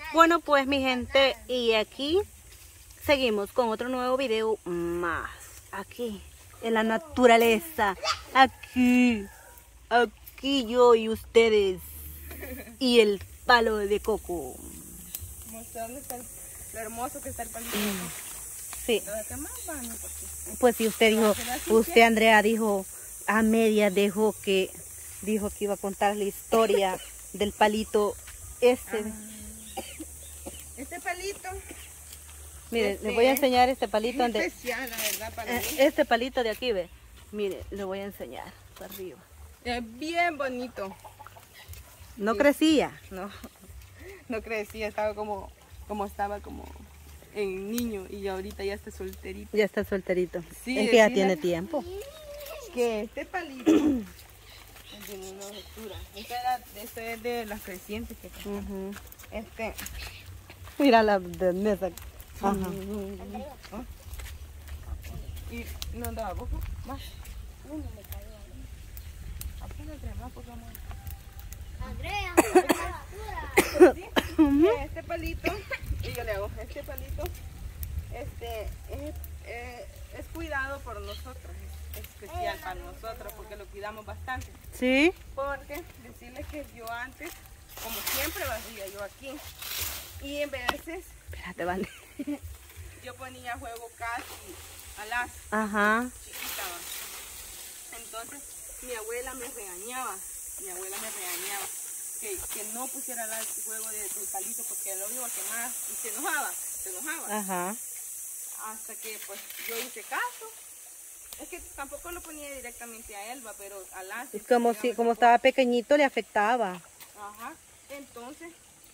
Bueno, pues mi gente, y aquí seguimos con otro nuevo video más. Aquí, en la naturaleza. Aquí yo y ustedes. Y el palo de coco. Mostrando lo hermoso que está el palito. Sí. ¿Qué más van? Pues si usted dijo, usted Andrea dijo, a media dijo que iba a contar la historia del palito este. Este palito. Mire, les voy a enseñar este palito. Es especial, la verdad, para mí. Este palito de aquí, ve. Mire, le voy a enseñar para arriba. Es bien bonito. No crecía. No crecía, estaba como en niño y ahorita ya está solterito. Ya está solterito. Sí, es que ya tiene tiempo. Que este palito tiene una altura. Este es de las crecientes que tengo. Mira la de mesa. Ajá. Y no andaba poco más. Apenas entre más, por favor. Andrea, Este palito, y yo le hago este palito, es cuidado por nosotros, es especial para nosotros porque lo cuidamos bastante. ¿Sí? Porque decirles que yo antes, como siempre barría yo aquí, y en veces Espérate, vale. yo ponía juego casi a las Ajá. chiquita, ¿va? Entonces mi abuela me regañaba que no pusiera el juego del palito porque lo iba a quemar y se enojaba. Ajá. Hasta que pues yo hice caso. Es que tampoco lo ponía directamente a Elba, pero a las... Es como si, como estaba pequeñito, le afectaba. Ajá. Entonces...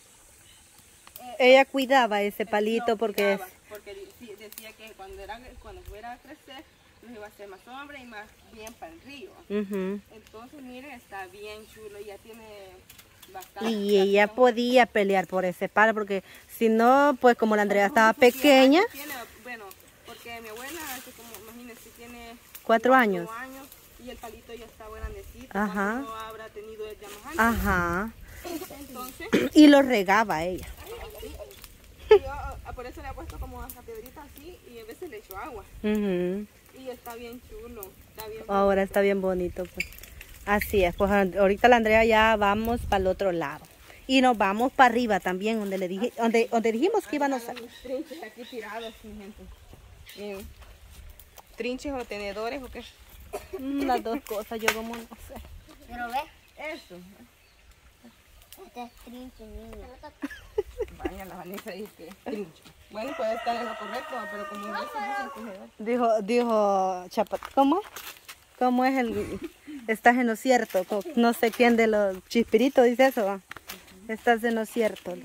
Ella cuidaba ese palito no, porque... porque decía que cuando fuera a crecer, nos iba a hacer más sombra y más bien para el río. Entonces, miren, está bien chulo, ya tiene bastante. Y ella podía pelear por ese palo, porque si no, pues como la Andrea estaba pequeña... Bueno, porque mi abuela, como imagínense, tiene 4 años. Y el palito ya está grandecito. Ajá. No habrá tenido ya más años. Ajá. Entonces... Y lo regaba ella. Yo, por eso le he puesto como a piedrita así y a veces le echo agua. Y está bien chulo. Ahora está bien bonito. Pues. Así es. Pues ahorita la Andrea ya vamos para el otro lado. Y nos vamos para arriba también, donde le dije, donde dijimos que íbamos a... Trinches aquí tirados, mi gente. Miren. Trinches o tenedores o qué. Las dos cosas, yo como no sé. pero ve, Eso. este es trinche, niña. Vaya, la Vanessa dice que es trinche. Bueno, puede estar en lo correcto, pero como ingleses dicen que Dijo Chapat, ¿cómo? ¿Cómo es el... Estás en lo cierto? No sé quién de los chispiritos dice eso, ¿va? Estás en lo cierto.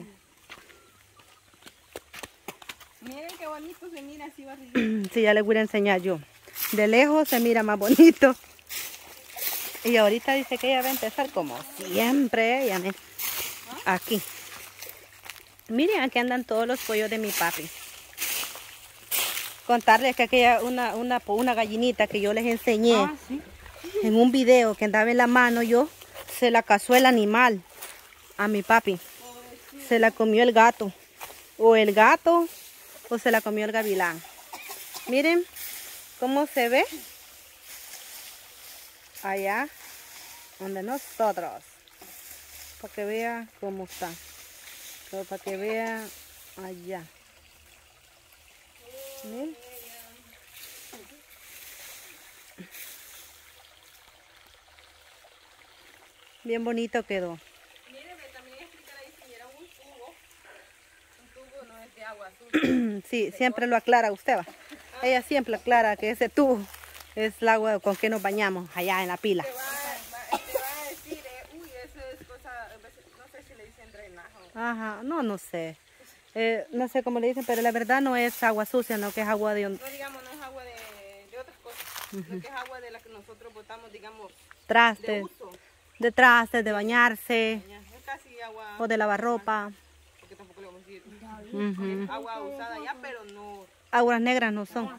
Miren qué bonito se mira así barrido. Sí, ya les voy a enseñar yo. De lejos se mira más bonito. Y ahorita dice que ella va a empezar como siempre. Ella aquí. Miren, aquí andan todos los pollos de mi papi. Contarles que aquella una gallinita que yo les enseñé ¿Sí? en un video que andaba en la mano yo, se la cazó el animal a mi papi. Se la comió el gato. O el gato o se la comió el gavilán. Miren cómo se ve allá donde nosotros. Para que vea cómo está. Pero para que vea allá. ¿Miren? Bien bonito quedó. Mírenme, también explicar ahí si era un tubo no es de agua azul. Sí, siempre lo aclara usted, va. Ella siempre aclara que ese tubo es el agua con que nos bañamos allá en la pila. Te va a decir, uy, eso es cosa, no sé si le dicen drenaje. Ajá, no sé. No sé cómo le dicen, pero la verdad no es agua sucia, no que es agua de... No, digamos, no es agua de otras cosas, no que es agua de la que nosotros botamos, digamos, de trastes, uso. de trastes, de bañarse, Es casi agua... o de lavar ropa. Porque tampoco le vamos a decir agua usada ya, pero no... Aguas negras no son.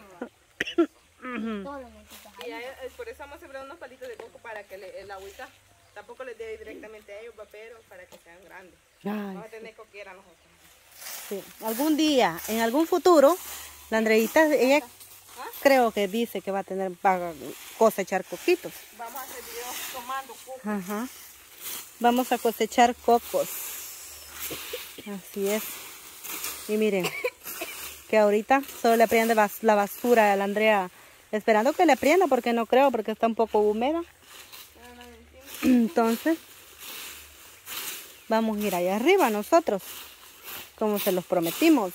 Todo lo necesitas Y por eso vamos a sembrar unos palitos de coco para que el agüita tampoco les dé directamente a ellos, pero para que sean grandes. Ay, Vamos a tener coquera nosotros. sí. Algún día, en algún futuro, la Andreita, ella creo que dice que va a cosechar coquitos. Vamos a hacer videos tomando cocos. Ajá. Vamos a cosechar cocos. Así es. Y miren, que ahorita solo le prende la basura a la Andrea. Esperando que le prenda, porque no creo, porque está un poco húmeda. Entonces, vamos a ir allá arriba nosotros, como se los prometimos.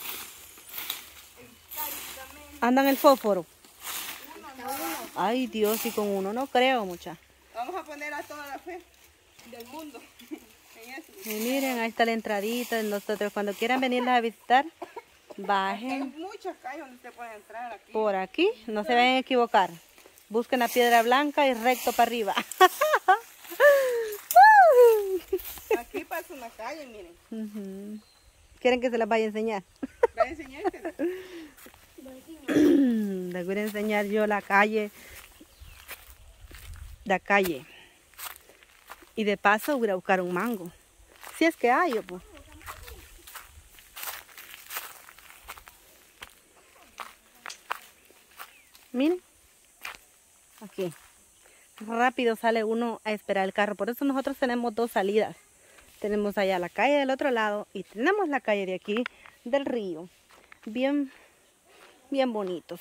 ¿Andan el fósforo? Ay, Dios, y con uno no creo, mucha. Vamos a poner a toda la fe del mundo en eso. Y miren, ahí está la entradita. Nosotros cuando quieran venirlas a visitar, Hay bajen muchas calles donde usted puede entrar aquí. por aquí. No se vayan a equivocar. Busquen la piedra blanca y recto para arriba. Aquí pasa una calle, miren. Ujú. ¿Quieren que se las vaya a enseñar? Voy a enseñarte. Les voy a enseñar yo la calle. La calle. Y de paso voy a buscar un mango. Si es que hay, pues. Miren. Aquí. Rápido sale uno a esperar el carro. Por eso nosotros tenemos dos salidas. Tenemos allá la calle del otro lado y tenemos la calle de aquí del río. Bien bonitos.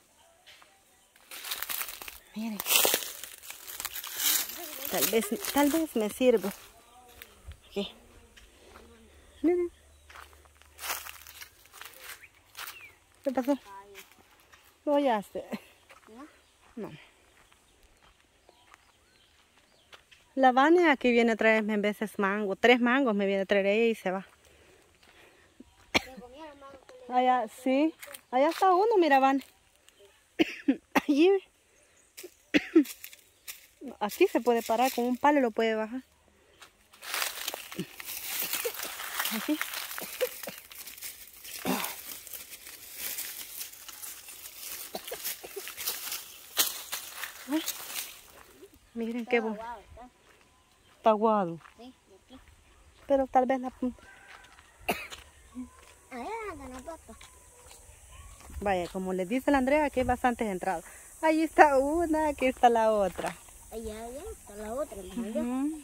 Miren. Tal vez me sirve. Aquí. Miren. ¿Qué pasó? ¿Lo hallaste? No. La Vania aquí viene a traerme en veces mango. 3 mangos me viene a traer ella y se va. Allá, sí. Allá está uno, mira, Vania. Allí. Aquí se puede parar, con un palo lo puede bajar. Aquí. Ay, miren qué bueno. Está aguado. Sí, aquí. Pero tal vez la punta. Allá andan las papas. Vaya, como les dice la Andrea, aquí hay bastantes entradas. Ahí está una, aquí está la otra. Allá está la otra. Ujú.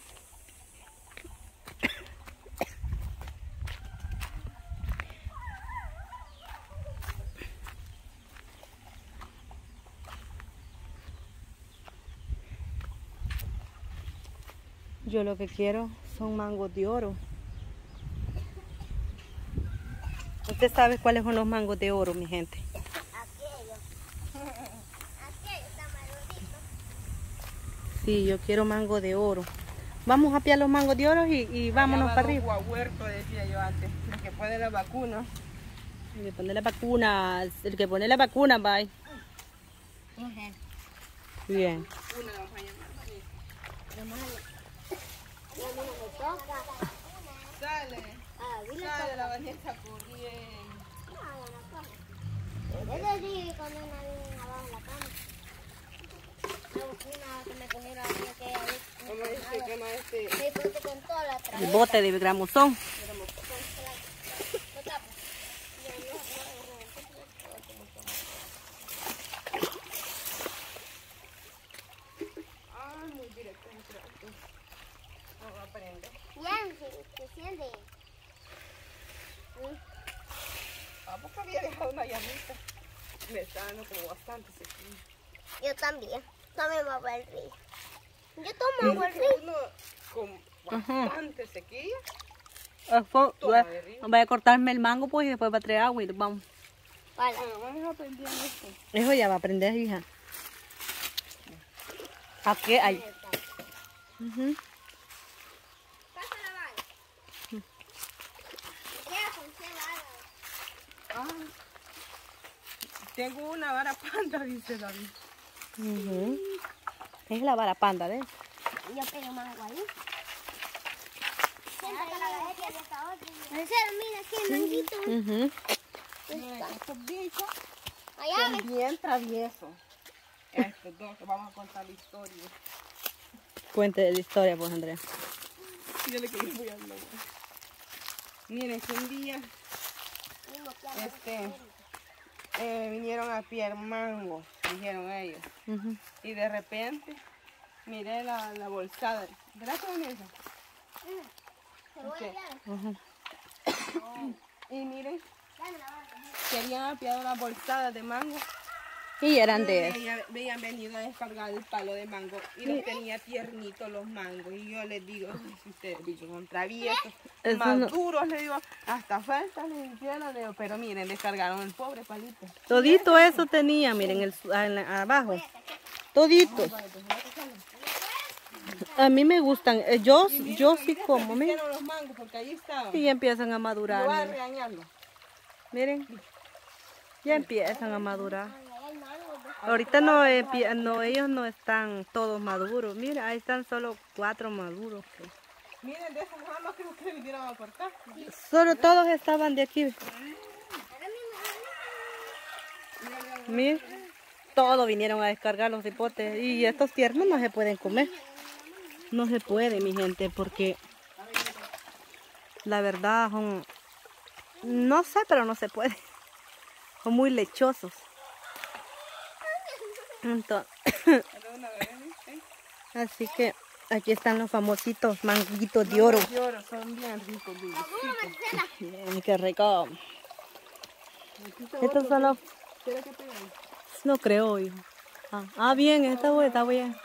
Yo lo que quiero son mangos de oro. ¿Usted sabe cuáles son los mangos de oro, mi gente? Aquello. Aquello está madurito. Sí, yo quiero mango de oro. Vamos a pillar los mangos de oro y vámonos para arriba. Huerto, decía yo antes. El que pone la vacuna. El que pone la vacuna, bye. Bien. Una la vamos a llamar. Me toca. Sale. Ah, dile Sale la Vanessa corriendo. yo le dije cuando una vez abajo en la cama. La bocina que me cogieron a mí que Como este, que más me puse con toda la El tragedia. bote de gramozón. Ah, muy directo. Vamos a aprender. Bien, se siente. ¿A poco había dejado una llamita? Me está dando como bastante sequía. Yo también. También va a ver el río. Yo tomo agua al río. Uno con bastante sequía. Voy a cortarme el mango pues y después va a traer agua y vamos. Vale. Bueno, vamos a aprender esto. Eso ya va a aprender, hija. ¿A qué hay? Ujú. Pasa la vara. Ya, con qué vara. Ah, tengo una vara panda, dice David. Ujú. Es la vara panda, ¿ves? Yo pego mango ahí. Siéntate la galleta y esta otra. Mira aquí el manguito. Ujú. Estos bichos Allá son bien traviesos. Estos dos, que vamos a contar la historia. Cuente la historia, pues, Andrea. Yo le quería muy al loco. Miren que un día vinieron a piar mango, dijeron ellos. Y de repente miré la bolsada. ¿Verdad que Vanessa? Y miren, querían apiar una bolsada de mango. Y eran de eso. Veían venido a descargar el palo de mango y los tenía tiernitos los mangos. Y yo les digo, si ustedes bichos son traviesos, maduros, les digo, hasta falta les hicieron, digo, pero miren, descargaron el pobre palito. Todito eso tenía, miren, abajo. Toditos. A mí me gustan, yo sí como, miren. Los mangos porque ahí estaban. Y ya empiezan a madurar. Yo voy a regañarlo. Miren, ya empiezan a madurar. Ahorita no, ellos no están todos maduros. Mira, ahí están solo 4 maduros. Miren, de esos ramas creo que vinieron a cortar. Solo todos estaban de aquí. Miren, todos vinieron a descargar los hipotes. Y estos tiernos no se pueden comer. No se puede, mi gente, porque la verdad son, no sé, pero no se puede. Son muy lechosos. Entonces, así que aquí están los famositos manguitos de oro. Son bien ricos, Bien, qué rico. Estos son los... No creo, hijo. Bien, está bien.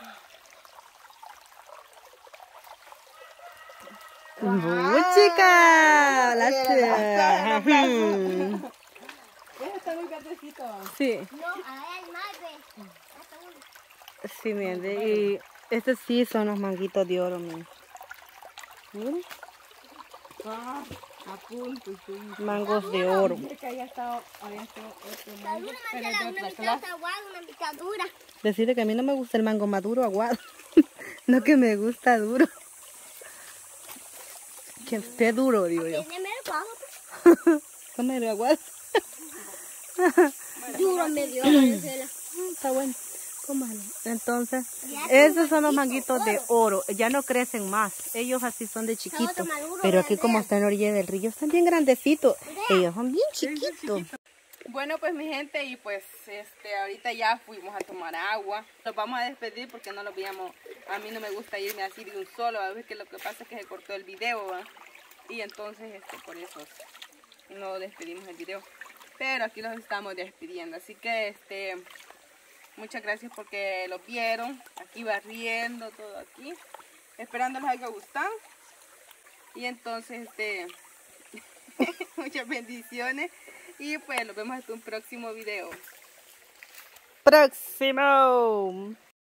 ¡Chica! Está muy verdecito. Sí. No, hay más de... Sí, miren, y estos sí son los manguitos de oro, miren. Miren. A punto, sí. Mangos de oro. Había estado otro mango, Una pero de una otra mitad clase. aguada, una mitad dura. Decirle que a mí no me gusta el mango maduro aguado. No que me gusta duro. Que esté duro, digo yo. Tiene medio bajo, Comer aguado. duro medio. Está bueno. Cómalo. Entonces, esos son los manguitos de oro. Ya no crecen más. Ellos así son de chiquitos. Pero aquí como está en la orilla del río, están bien grandecitos. Ellos son bien chiquitos. Bueno, pues mi gente, y pues ahorita ya fuimos a tomar agua. Nos vamos a despedir porque no los veíamos. A mí no me gusta irme así de un solo. A ver que lo que pasa es que se cortó el video, ¿va? Y entonces por eso no despedimos el video. Pero aquí los estamos despidiendo. Así que muchas gracias porque lo vieron. Aquí barriendo todo aquí. Esperando les haya gustado. Y entonces muchas bendiciones. Y pues nos vemos en un próximo video. Próximo.